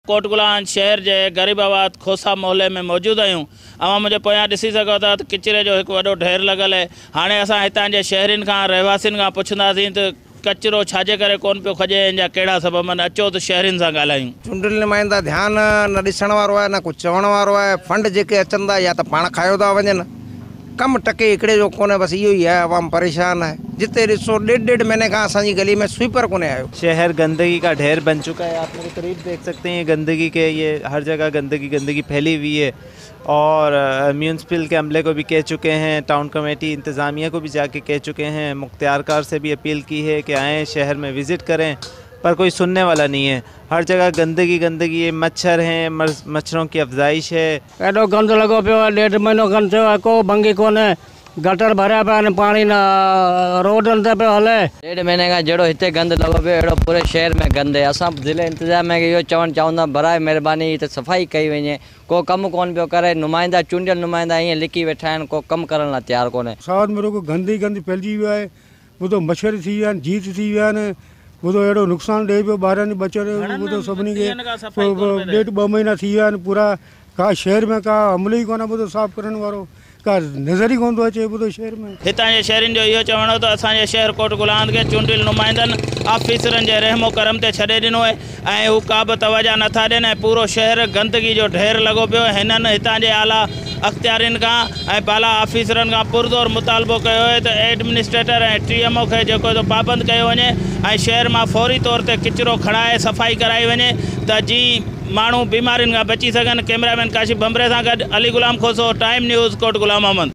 कोट गुलाम शहर के गरीबाबाद खोसा मोहल्ले में मौजूद आयूँ। अवां मुझे पोयां ॾिसी सघो था किचिरे जो एक वॾो ढेर लगल है। हाणे असां हितां जे शहरिन का रहवासिन का पुछंदासीं त कचरो छाजे करे कोन पियो खजे या कहिड़ा सबब आहिनि। अचो त शहरिन सां ॻाल्हायूं। चूंडियल नुमाइंदा ध्यान न ॾिसण वारो आहे, न कुछ चवण वारो आहे। फंड जेके अचनि था या तो पाण खायो था वञनि, कम टके हिकिड़े जो कोन्हे, बस इहो ही है। आवाम परेशान है। जिते ॾिसो डेढ़ महीने का असांजी गली में स्वीपर कोन्हे आयो। शहर गंदगी का ढेर बन चुका है। आप मेरे करीब देख सकते हैं गंदगी के, ये हर जगह गंदगी फैली हुई है। और म्यूनसिपल के अमले को भी कह चुके हैं, टाउन कमेटी इंतज़ामिया को भी जाके कह चुके हैं, मुख्तियारकार से भी अपील की है कि आएँ शहर में विज़िट करें, पर कोई सुनने वाला नहीं है। हर जगह गंदगी है, मच्छर हैं, मच्छरों की अफजाइश है। एडो गंद लगो पे, डेढ़ महीनो गंद थियो, को भंगी कोने, गटर भरिया पे, पानी ना रोडन ते पे हले। डेढ़ महीने का जड़ो हिते गंद लगो पे, एडो पूरे शहर में गंद है। असां ज़िले इंतजाम में यो चवण चाहूंदा बराए मेहरबानी त सफ़ाई कई वञे। को कम कोन पियो करे। नुमाइंदा चूंडियल नुमाइंदा ईअं लिकी वेठा आहिनि, को कम करण लाइ तयारु कोन्हे। साउथ में रुगो गंद फैलिजी वियो आहे। वो तो मच्छर थी विया आहिनि, जीत थी विया आहिनि। वो तो एडो नुक़सान ॾे पियो ॿारनि बचर। वो तो सभिनी खे 1.5-2 महीना थी विया आहिनि पूरा। का शहर में का अमलो ई कोन्हे, वो तो साफ़ करण वारो का नज़र ही कोन थो अचे। वो तो शहर में हितां जे शहरिन जो इहो चवण हो त असांजे शहर कोट गुलाम खे चूंडियल नुमाइंदनि ऑफिसरनि जे रहमो करम ते छॾे ॾिनो आहे ऐं हू का बि तवजा नथा ॾियनि ऐं पूरो शहर गंदगी जो ढेर लॻो पियो। हिननि हितां जे आला अख्तियारिन खां ऐं बाला ऑफिसरनि खां पुरज़ोर मुतालबो कयो आहे त एडमिनिस्ट्रेटर ऐं TMO खे जेको तो पाबंद कयो वञे ऐं शहर मां फौरी तौर ते किचिरो खणाए सफ़ाई कराई वञे त जीअं माण्हू बीमारियुनि खां बची सघनि। कैमरामैन काशिफ बम्बरे सां गॾु अली गुलाम खोसो, टाइम न्यूज़, कोट गुलाम।